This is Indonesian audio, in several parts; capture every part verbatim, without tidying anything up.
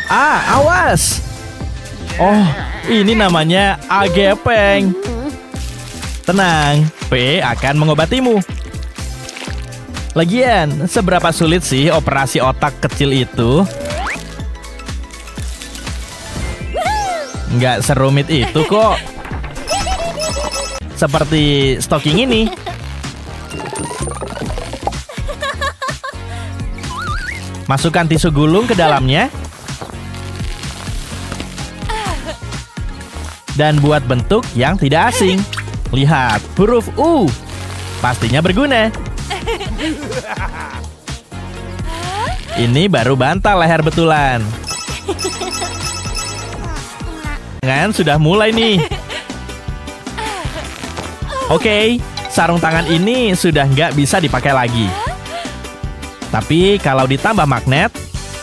Ah, awas! Oh, ini namanya agepeng. Tenang, P akan mengobatimu. Lagian, seberapa sulit sih operasi otak kecil itu? Nggak serumit itu kok. Seperti stocking ini. Masukkan tisu gulung ke dalamnya. Dan buat bentuk yang tidak asing. Lihat, huruf U. Pastinya berguna. Ini baru bantal leher betulan. Tangan sudah mulai nih. Oke, sarung tangan ini sudah nggak bisa dipakai lagi. Tapi kalau ditambah magnet,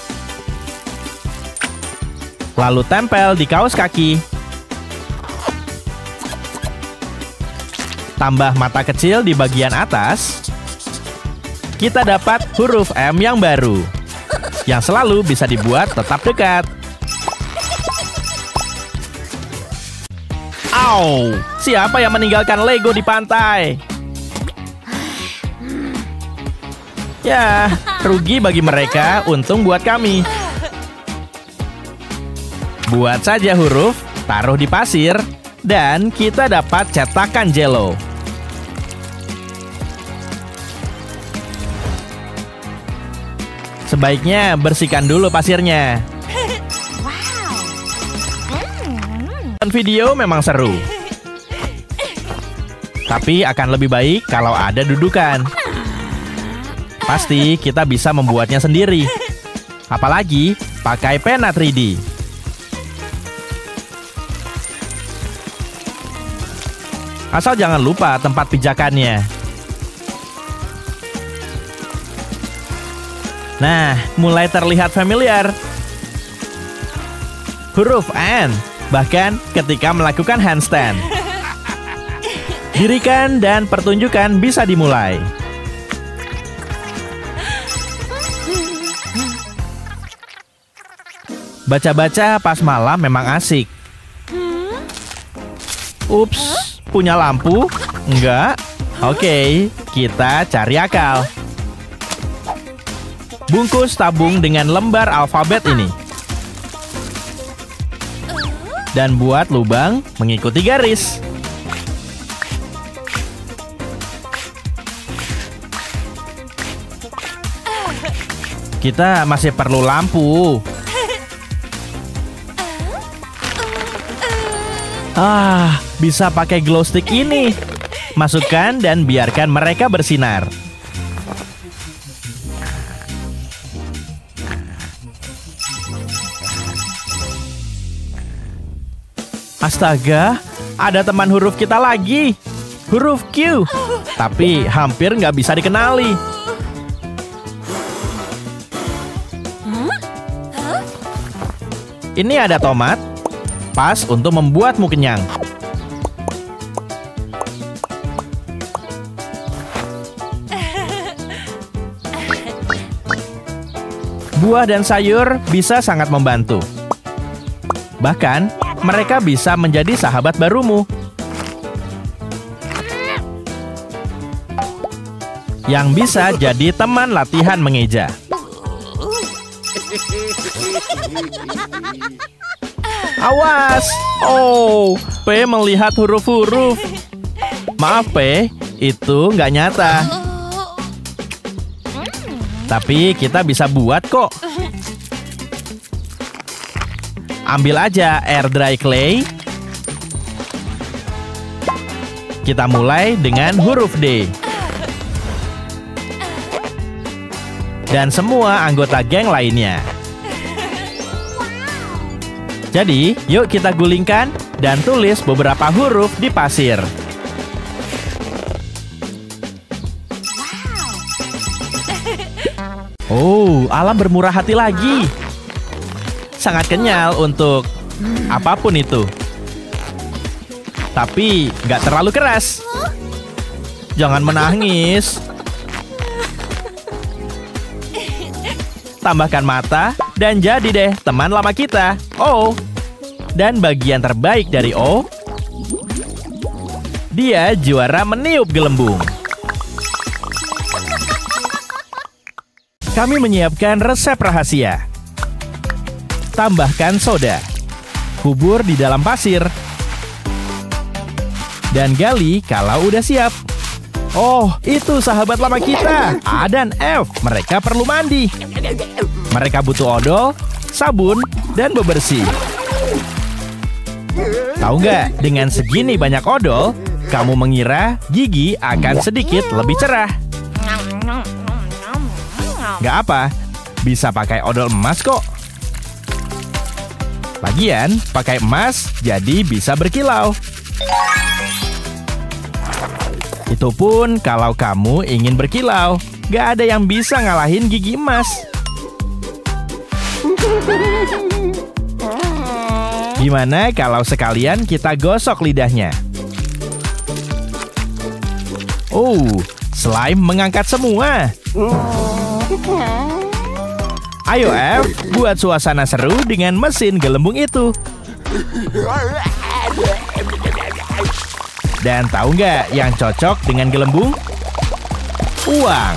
lalu tempel di kaos kaki, tambah mata kecil di bagian atas, kita dapat huruf M yang baru, yang selalu bisa dibuat tetap dekat. Au! Siapa yang meninggalkan Lego di pantai? Ya, rugi bagi mereka, untung buat kami. Buat saja huruf, taruh di pasir, dan kita dapat cetakan Jello. Sebaiknya bersihkan dulu pasirnya. Dan video memang seru. Tapi akan lebih baik kalau ada dudukan. Pasti kita bisa membuatnya sendiri. Apalagi pakai pena tiga D. Asal jangan lupa tempat pijakannya. Nah, mulai terlihat familiar. Huruf N, bahkan ketika melakukan handstand. Dirikan dan pertunjukan bisa dimulai. Baca-baca pas malam memang asik. Ups, punya lampu? Enggak? Oke, kita cari akal. Bungkus tabung dengan lembar alfabet ini. Dan buat lubang mengikuti garis. Kita masih perlu lampu. Ah, bisa pakai glow stick ini. Masukkan dan biarkan mereka bersinar. Astaga, ada teman huruf kita lagi. Huruf Q. Tapi hampir nggak bisa dikenali. Ini ada tomat. Pas untuk membuatmu kenyang. Buah dan sayur bisa sangat membantu. Bahkan, mereka bisa menjadi sahabat barumu. Yang bisa jadi teman latihan mengeja. Awas! Oh, P melihat huruf-huruf. Maaf, P, itu nggak nyata. Tapi kita bisa buat kok. Ambil aja air dry clay. Kita mulai dengan huruf D. Dan semua anggota geng lainnya. Jadi, yuk kita gulingkan dan tulis beberapa huruf di pasir. Oh, alam bermurah hati lagi. Sangat kenyal untuk apapun itu. Tapi nggak terlalu keras. Jangan menangis. Tambahkan mata Dan jadi deh teman lama kita, O. Dan bagian terbaik dari O, dia juara meniup gelembung. Kami menyiapkan resep rahasia. Tambahkan soda, kubur di dalam pasir, dan gali kalau udah siap. Oh, itu sahabat lama kita, A dan F. Mereka perlu mandi. Mereka butuh odol, sabun, dan bebersih. Tahu nggak, dengan segini banyak odol, kamu mengira gigi akan sedikit lebih cerah. Nggak apa, bisa pakai odol emas kok. Lagian, pakai emas jadi bisa berkilau. Itu pun kalau kamu ingin berkilau, gak ada yang bisa ngalahin gigi emas. Gimana kalau sekalian kita gosok lidahnya? Oh, slime mengangkat semua. Ayo F, buat suasana seru dengan mesin gelembung itu. Dan tahu nggak yang cocok dengan gelembung? Uang.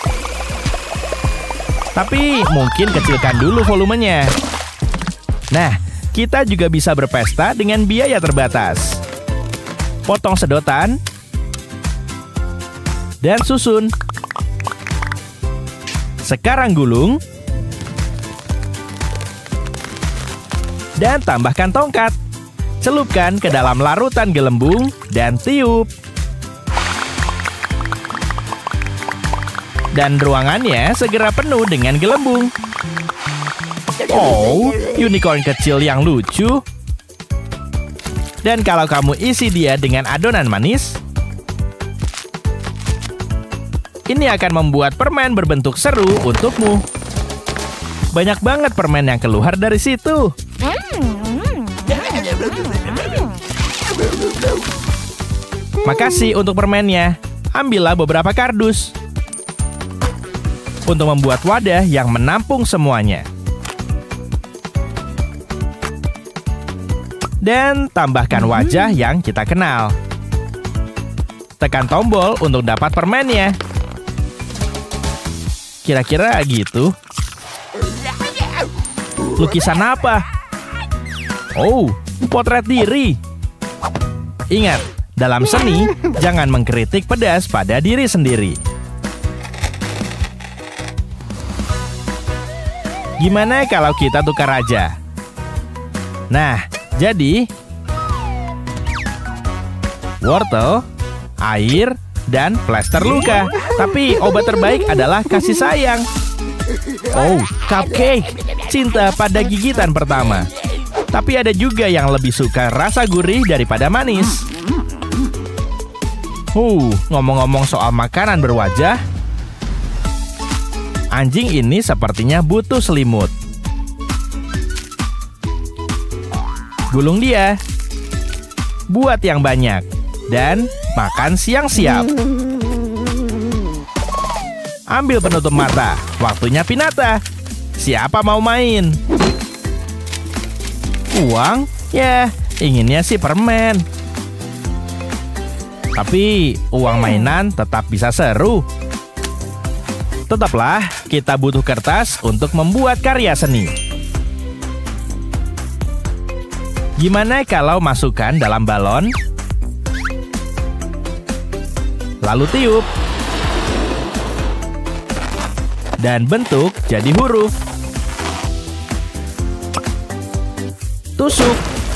Tapi mungkin kecilkan dulu volumenya. Nah, kita juga bisa berpesta dengan biaya terbatas. Potong sedotan dan susun. Sekarang gulung dan tambahkan tongkat. Celupkan ke dalam larutan gelembung dan tiup. Dan ruangannya segera penuh dengan gelembung. Oh, unicorn kecil yang lucu. Dan kalau kamu isi dia dengan adonan manis, ini akan membuat permen berbentuk seru untukmu. Banyak banget permen yang keluar dari situ. Makasih untuk permennya. Ambillah beberapa kardus untuk membuat wadah yang menampung semuanya. Dan tambahkan wajah yang kita kenal. Tekan tombol untuk dapat permennya. Kira-kira gitu. Lukisan apa? Oh, potret diri. Ingat, dalam seni, jangan mengkritik pedas pada diri sendiri. Gimana kalau kita tukar aja? Nah, jadi wortel, air, dan plester luka. Tapi obat terbaik adalah kasih sayang. Oh, cupcake, cinta pada gigitan pertama. Tapi ada juga yang lebih suka rasa gurih daripada manis. Uh, ngomong-ngomong soal makanan berwajah, anjing ini sepertinya butuh selimut. Gulung dia. Buat yang banyak. Dan makan siang siap. Ambil penutup mata. Waktunya pinata. Siapa mau main? Uang? Ya, inginnya sih permen. Tapi uang mainan tetap bisa seru. Tetaplah, kita butuh kertas untuk membuat karya seni. Gimana kalau masukkan dalam balon? Lalu tiup. Dan bentuk jadi huruf. Tusuk.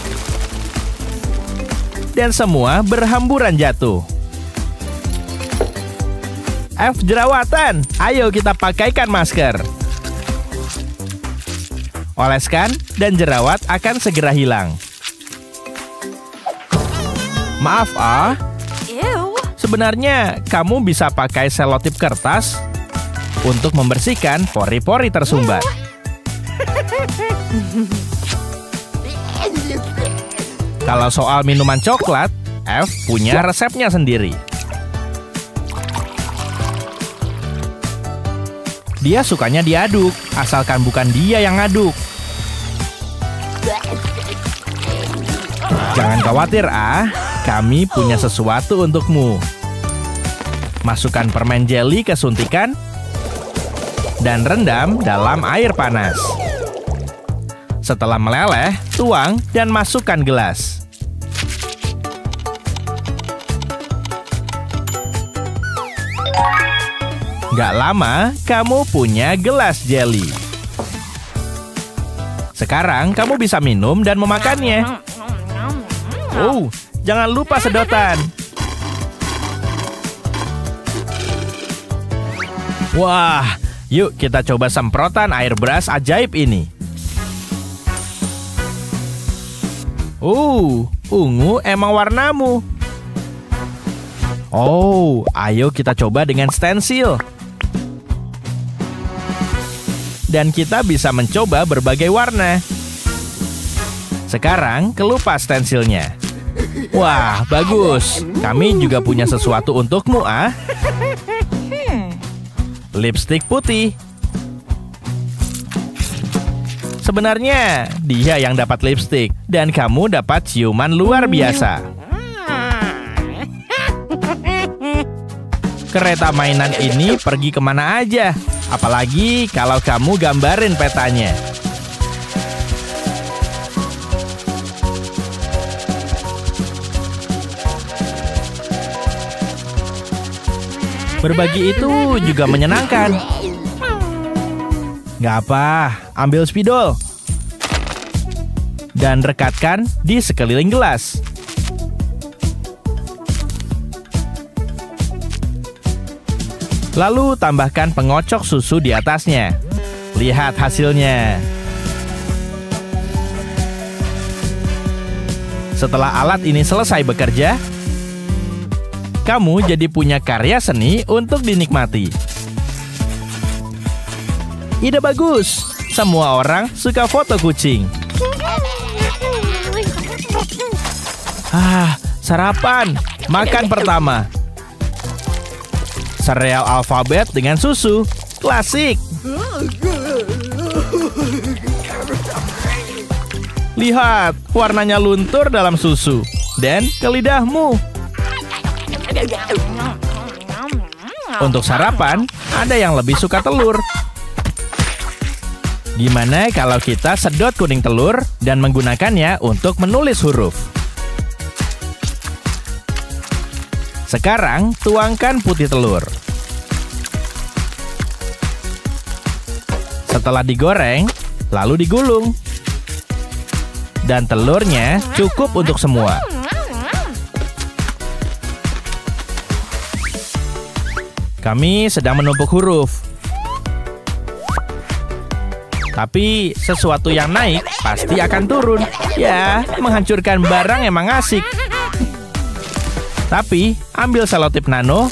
Dan semua berhamburan jatuh. F jerawatan, ayo kita pakaikan masker. Oleskan dan jerawat akan segera hilang. Maaf ah, sebenarnya kamu bisa pakai selotip kertas untuk membersihkan pori-pori tersumbat. Kalau soal minuman coklat, F punya resepnya Dia sukanya diaduk, asalkan bukan dia yang ngaduk. Jangan khawatir, ah. Kami punya sesuatu untukmu. Masukkan permen jelly ke suntikan dan rendam dalam air panas. Setelah meleleh, tuang dan masukkan gelas. Gak lama, kamu punya gelas jelly. Sekarang kamu bisa minum dan memakannya. Oh, jangan lupa sedotan. Wah, yuk kita coba semprotan air brush ajaib ini. Uh, ungu emang warnamu. Oh, ayo kita coba dengan stensil. Dan kita bisa mencoba berbagai warna. Sekarang kelupas stensilnya. Wah, bagus. Kami juga punya sesuatu untukmu, ah. Lipstik putih. Sebenarnya, dia yang dapat lipstik. Dan kamu dapat ciuman luar biasa. Kereta mainan ini pergi kemana aja. Apalagi kalau kamu gambarin petanya. Berbagi itu juga menyenangkan. Gak apa, ambil spidol. Dan rekatkan di sekeliling gelas. Lalu tambahkan pengocok susu di atasnya. Lihat hasilnya. Setelah alat ini selesai bekerja, kamu jadi punya karya seni untuk dinikmati. Ide bagus. Semua orang suka foto kucing. Ah, sarapan. Makan pertama. Sereal alfabet dengan susu. Klasik. Lihat, warnanya luntur dalam susu. Dan ke lidahmu. Untuk sarapan, ada yang lebih suka telur. Gimana kalau kita sedot kuning telur dan menggunakannya untuk menulis huruf? Sekarang, tuangkan putih telur. Setelah digoreng, lalu digulung. Dan telurnya cukup untuk semua. Kami sedang menumpuk huruf. Tapi sesuatu yang naik pasti akan turun. Ya, menghancurkan barang emang asik. Tapi, ambil selotip nano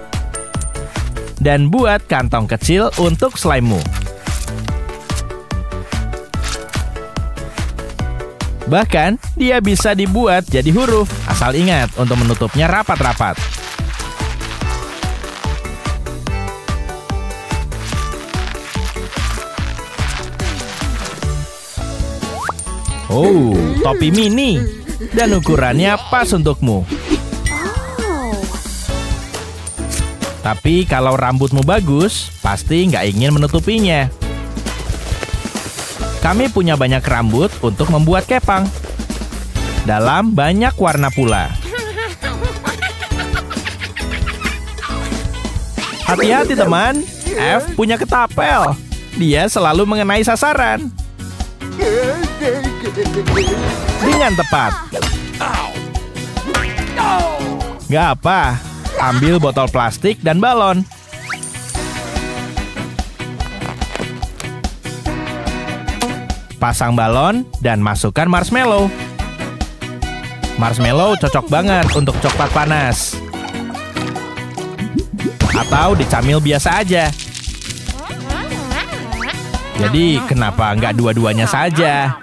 dan buat kantong kecil untuk slime-mu. Bahkan, dia bisa dibuat jadi huruf. Asal ingat untuk menutupnya rapat-rapat. Oh, topi mini. Dan ukurannya pas untukmu. Tapi kalau rambutmu bagus, pasti nggak ingin menutupinya. Kami punya banyak rambut untuk membuat kepang. Dalam banyak warna pula. Hati-hati teman, F punya ketapel. Dia selalu mengenai sasaran. Dengan tepat. Gak apa, ambil botol plastik dan balon. Pasang balon dan masukkan marshmallow. Marshmallow cocok banget untuk coklat panas. Atau dicamil biasa aja. Jadi kenapa nggak dua-duanya saja?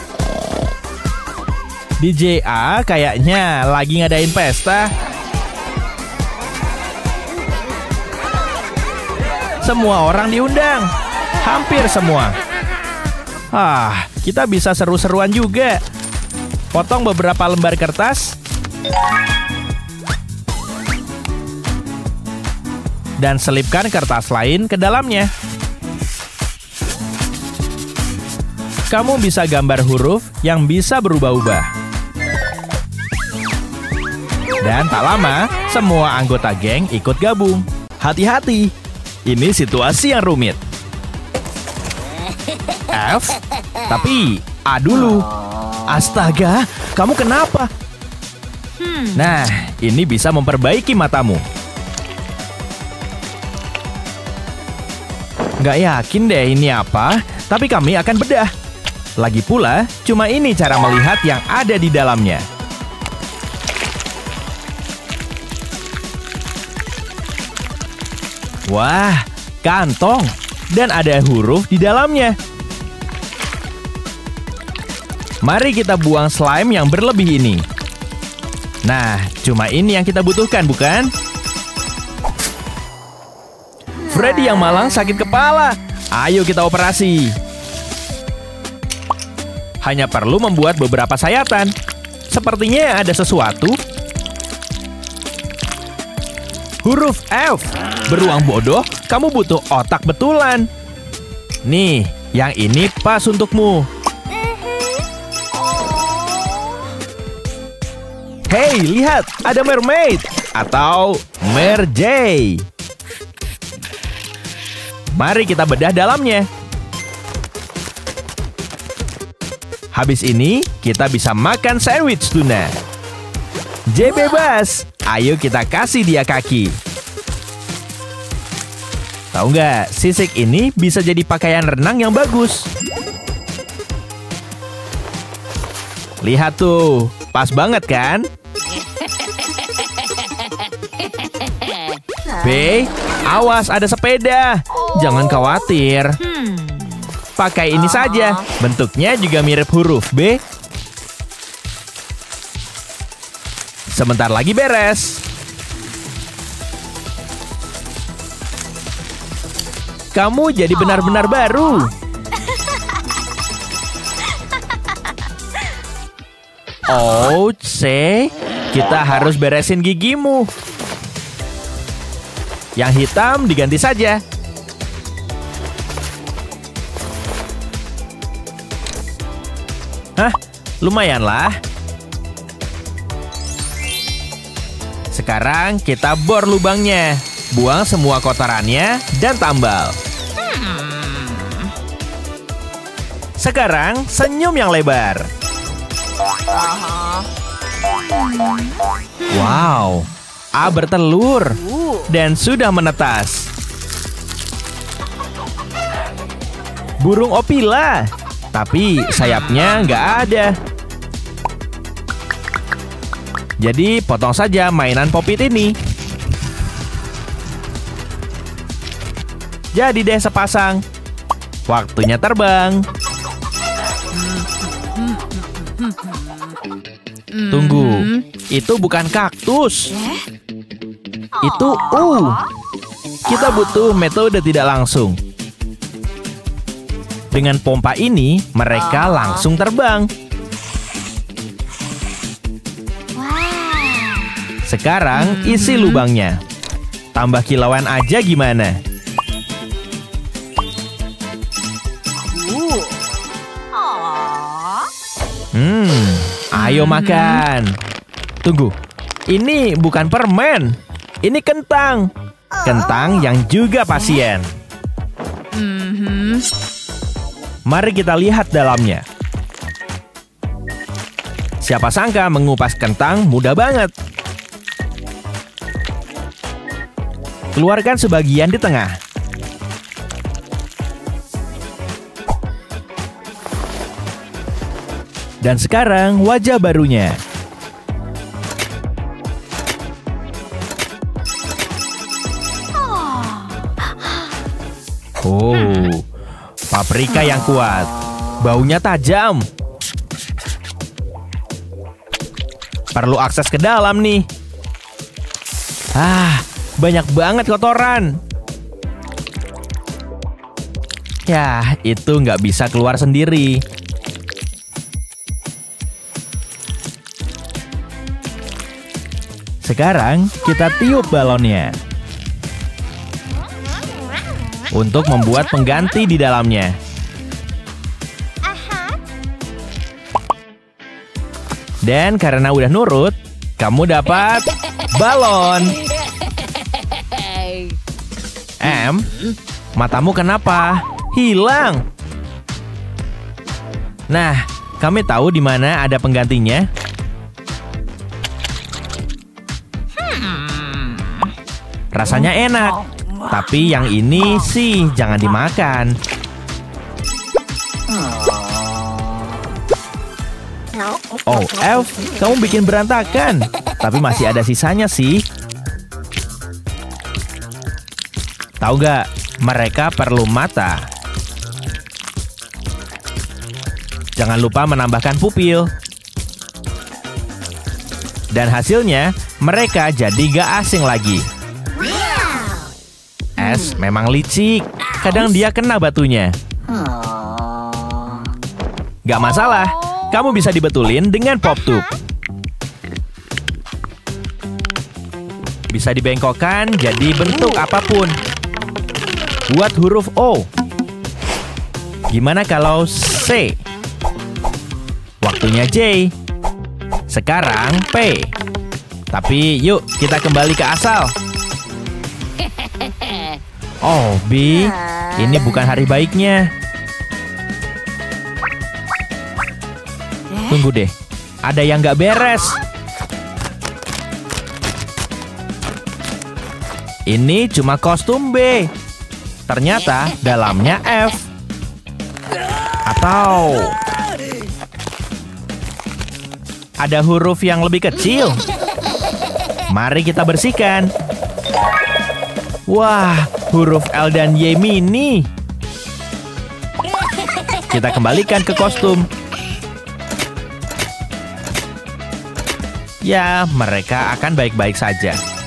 D J A kayaknya lagi ngadain pesta. Semua orang diundang. Hampir semua. Ah, kita bisa seru-seruan juga. Potong beberapa lembar kertas. Dan selipkan kertas lain ke dalamnya. Kamu bisa gambar huruf yang bisa berubah-ubah. Dan tak lama, semua anggota geng ikut gabung. Hati-hati, ini situasi yang rumit. F, tapi A dulu. Astaga, kamu kenapa? Nah, ini bisa memperbaiki matamu. Nggak yakin deh ini apa, tapi kami akan bedah. Lagi pula, cuma ini cara melihat yang ada di dalamnya. Wah, kantong. Dan ada huruf di dalamnya. Mari kita buang slime yang berlebih ini. Nah, cuma ini yang kita butuhkan, bukan? Freddy yang malang sakit kepala. Ayo kita operasi. Hanya perlu membuat beberapa sayatan. Sepertinya ada sesuatu. Huruf F. Beruang bodoh, kamu butuh otak betulan. Nih, yang ini pas untukmu. Hey, lihat, ada mermaid atau merjay. Mari kita bedah dalamnya. Habis ini, kita bisa makan sandwich tuna. J bebas, ayo kita kasih dia kaki. Tahu nggak, sisik ini bisa jadi pakaian renang yang bagus. Lihat tuh, pas banget kan? B, awas ada sepeda. Jangan khawatir. Pakai ini saja. Bentuknya juga mirip huruf B. Sebentar lagi beres. Kamu jadi benar-benar baru. Oh, C, kita harus beresin gigimu. Yang hitam diganti saja. Hah, lumayan lah. Sekarang kita bor lubangnya. Buang semua kotorannya dan tambal. Sekarang senyum yang lebar. Wow, A bertelur dan sudah menetas. Burung opila, tapi sayapnya nggak ada. Jadi potong saja mainan popit ini. Jadi deh sepasang. Waktunya terbang. Tunggu, itu bukan kaktus. Itu U. Kita butuh metode tidak langsung. Dengan pompa ini, mereka langsung terbang. Sekarang isi lubangnya. Tambah kilauan aja gimana? Hmm, ayo makan. Tunggu, ini bukan permen. Ini kentang. Kentang yang juga pasien. Mari kita lihat dalamnya. Siapa sangka mengupas kentang mudah banget. Keluarkan sebagian di tengah. Dan sekarang wajah barunya. Oh, paprika yang kuat. Baunya tajam. Perlu akses ke dalam nih. Ah, banyak banget kotoran. Yah, itu nggak bisa keluar sendiri. Sekarang kita tiup balonnya untuk membuat pengganti di dalamnya. Dan karena udah nurut, kamu dapat balon. Em, matamu kenapa? Hilang. Nah, kami tahu di mana ada penggantinya. Rasanya enak, tapi yang ini sih jangan dimakan. Oh, Elf, kamu bikin berantakan. Tapi masih ada sisanya sih. Tahu gak, mereka perlu mata. Jangan lupa menambahkan pupil. Dan hasilnya, mereka jadi gak asing lagi. Es memang licik. Kadang dia kena batunya. Gak masalah. Kamu bisa dibetulin dengan pop tube. Bisa dibengkokkan jadi bentuk apapun. Buat huruf O. Gimana kalau C? Waktunya J. Sekarang P. Tapi yuk kita kembali ke asal. Oh, B. Ini bukan hari baiknya. Tunggu deh, ada yang nggak beres. Ini cuma kostum B. Ternyata dalamnya F. Atau ada huruf yang lebih kecil. Mari kita bersihkan. Wah, huruf L dan Y mini. Kita kembalikan ke kostum. Ya, mereka akan baik-baik saja.